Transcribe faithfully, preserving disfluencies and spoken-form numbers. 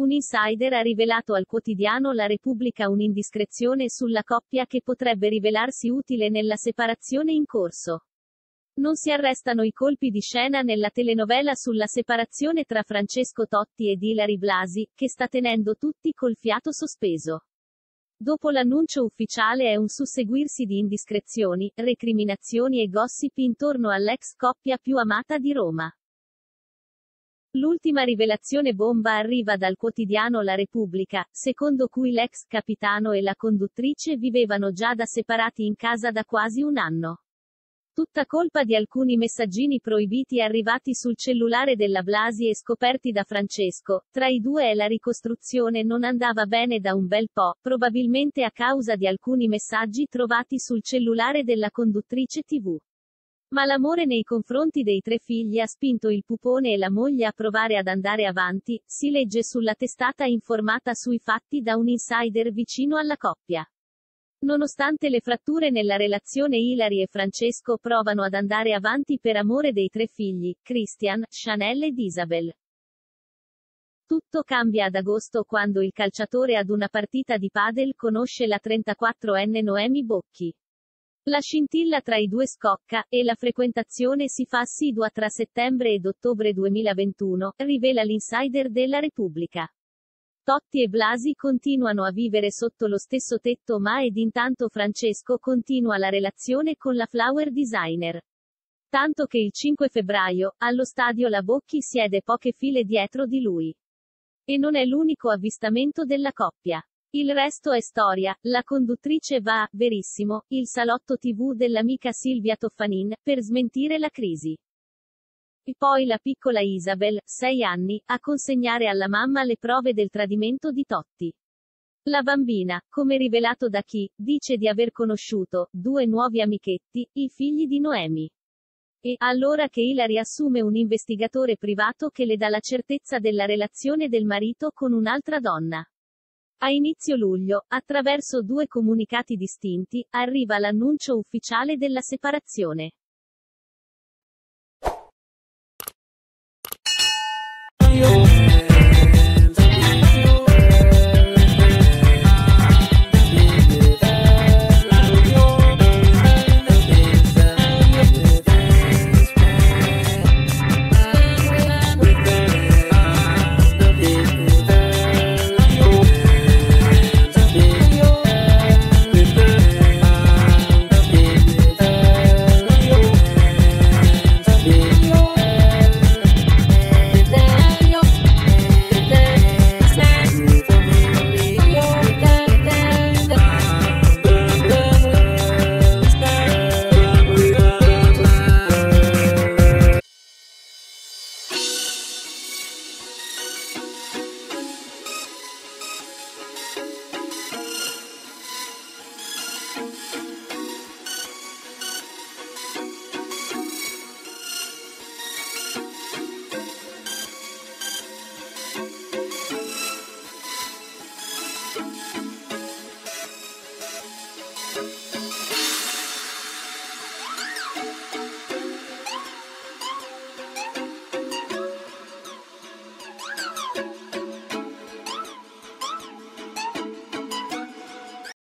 Un insider ha rivelato al quotidiano La Repubblica un'indiscrezione sulla coppia che potrebbe rivelarsi utile nella separazione in corso. Non si arrestano i colpi di scena nella telenovela sulla separazione tra Francesco Totti ed Ilary Blasi, che sta tenendo tutti col fiato sospeso. Dopo l'annuncio ufficiale è un susseguirsi di indiscrezioni, recriminazioni e gossip intorno all'ex coppia più amata di Roma. L'ultima rivelazione bomba arriva dal quotidiano La Repubblica, secondo cui l'ex capitano e la conduttrice vivevano già da separati in casa da quasi un anno. Tutta colpa di alcuni messaggini proibiti arrivati sul cellulare della Blasi e scoperti da Francesco. Tra i due la ricostruzione non andava bene da un bel po', probabilmente a causa di alcuni messaggi trovati sul cellulare della conduttrice tivù. Ma l'amore nei confronti dei tre figli ha spinto il pupone e la moglie a provare ad andare avanti, si legge sulla testata informata sui fatti da un insider vicino alla coppia. Nonostante le fratture nella relazione, Ilary e Francesco provano ad andare avanti per amore dei tre figli, Christian, Chanel ed Isabel. Tutto cambia ad agosto quando il calciatore ad una partita di padel conosce la trentaquattrenne Noemi Bocchi. La scintilla tra i due scocca, e la frequentazione si fa assidua tra settembre ed ottobre duemilaventuno, rivela l'insider della Repubblica. Totti e Blasi continuano a vivere sotto lo stesso tetto ma ed intanto Francesco continua la relazione con la flower designer. Tanto che il cinque febbraio, allo stadio la Bocchi siede poche file dietro di lui. E non è l'unico avvistamento della coppia. Il resto è storia, la conduttrice va, verissimo, il salotto tivù dell'amica Silvia Toffanin, per smentire la crisi. E poi la piccola Isabel, sei anni, a consegnare alla mamma le prove del tradimento di Totti. La bambina, come rivelato da chi, dice di aver conosciuto due nuovi amichetti, i figli di Noemi. E, allora che Ilary assume un investigatore privato che le dà la certezza della relazione del marito con un'altra donna. A inizio luglio, attraverso due comunicati distinti, arriva l'annuncio ufficiale della separazione.